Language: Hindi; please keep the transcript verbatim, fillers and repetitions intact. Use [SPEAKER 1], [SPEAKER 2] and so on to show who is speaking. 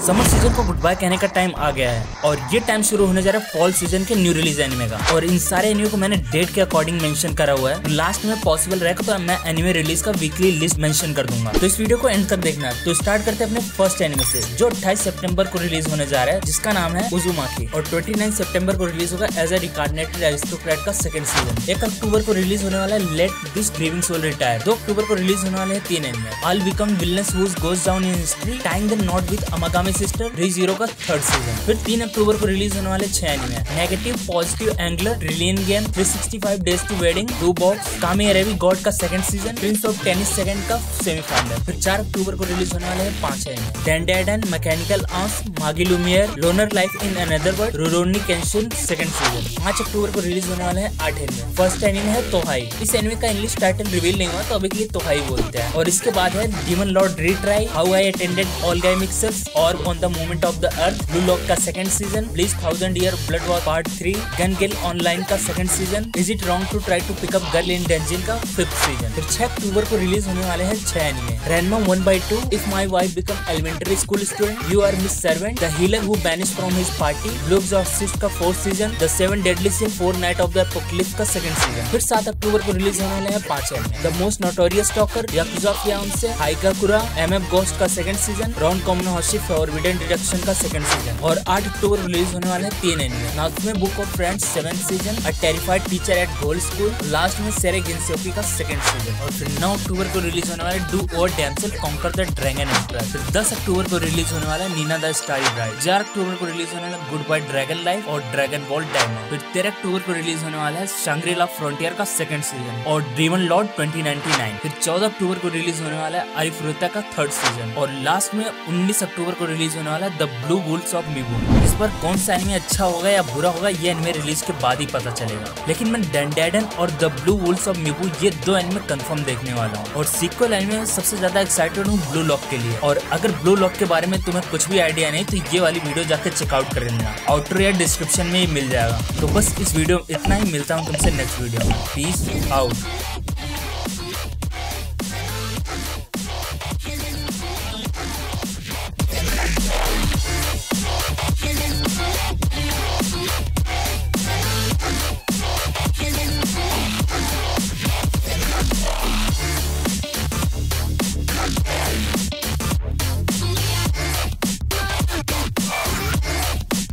[SPEAKER 1] समर सीजन को गुड बाय कहने का टाइम आ गया है और ये टाइम शुरू होने जा रहा है फॉल सीजन के न्यू रिलीज एनिमे का। और इन सारे एनिमे को मैंने डेट के अकॉर्डिंग मेंशन करा हुआ है। लास्ट में पॉसिबल रहेगा तो मैं एनिमे रिलीज का वीकली लिस्ट मेंशन कर दूंगा, तो इस वीडियो को एंड तक देखना। तो स्टार्ट करते हैं अपने फर्स्ट एनिमे से, जो अट्ठाईस सितंबर को रिलीज होने जा रहा है, जिसका नाम है उजुमाकी। और उनतीस सितंबर को रिलीज होगा एज ए रिकार्डिनेटेड एरिस्टोक्रेट का सेकंड सीजन। एक अक्टूबर को रिलीज होने वाला है let this grieving soul retire. दो अक्टूबर को रिलीज होने वाले हैं तीन anime, all become villainess who goes down in history, tying the knot with Amagami sister, Rezero का थर्ड सीजन। फिर तीन अक्टूबर को रिलीज होने वाले छह anime, negative positive angler, brilliant game, three sixty five days to wedding, two box, Kamierabi god का second season, prince of tennis second का सेमीफाइनल। फिर चार अक्टूबर को रिलीज होने वाले हैं पांच anime, Dandadan, mechanical arms, Magi Lumiere, loner life in another world, Rurouni Kenshin second season. पांच अक्टूबर को रिलीज होने वाले हैं आठ एनिमे। फर्स्ट एनिमे है तोहाई। इस एनिमे का इंग्लिश टाइटल रिवील नहीं हुआ, तो अभी के लिए तोहाई बोलते हैं। और इसके बाद है demon lord retry, how I attended all guy mixers, और on the moment of the earth, blue lock का second season, bleach thousand year blood war part three, gun gale online का second season, is it wrong to try to pick up girl in dungeon का फिफ्थ सीजन। फिर छह अक्टूबर को रिलीज होने वाले हैं छह anime, Ranma one by two, if my wife become elementary school student, you are miss servant, the healer who banish from his party, blue exorcist का fourth season, the seven deadly sin four knight of the apocalypse का सेकंड सीजन। फिर सात अक्टूबर को रिलीज होने वाले हैं पांच anime, the most notorious talker, yakuza of याउनसे, हाइगाकुरा, एमएफ घोस्ट का second season, Ron Kamonohashi forbidden deduction का सेकंड सीजन। और आठ अक्टूबर रिलीज होने वाले हैं तीन anime, Natsume book of friends seventh season, a terrified teacher at gold school, last में सेरे गिनसेओकी का सेकंड सीजन। और फिर नौ अक्टूबर को रिलीज होने वाले डू और damsel conquer the dragon emperor. फिर दस अक्टूबर को रिलीज होने वाला है नीना द स्टारी ब्राइड। ग्यारह अक्टूबर को रिलीज होने वाला गुड बाय ड्रैगन लाइफ और ड्रैगन बॉल डायमंड। फिर तेरह अक्टूबर को रिलीज होने वाला है शांग्री-ला फ्रंटियर का सेकंड सीजन और demon lord twenty ninety nine. फिर चौदह अक्टूबर को रिलीज होने वाला है आरिफुरुता का थर्ड सीजन। और लास्ट में उन्नीस अक्टूबर को रिलीज होने वाला है the blue wolves of Mibu. इस पर कौन सा एनिमे अच्छा होगा या बुरा होगा, ये एनिमे रिलीज के बाद ही पता चलेगा। लेकिन मैं डेंडेडन और the blue wolves of Mibu ये दो एनिमे कंफर्म देखने वाला हूँ। और सीक्वल एनिमे में सबसे ज्यादा एक्साइटेड हूँ ब्लू लॉक के लिए। और अगर ब्लू लॉक के बारे में तुम्हें कुछ भी आइडिया नहीं, तो ये वाली वीडियो जाकर चेकआउट कर लेना, आउटर या डिस्क्रिप्शन में ही मिल जाएगा। तो बस इस वीडियो इतना ही, मिलता हूँ तुमसे नेक्स्ट वीडियो में। Peace out.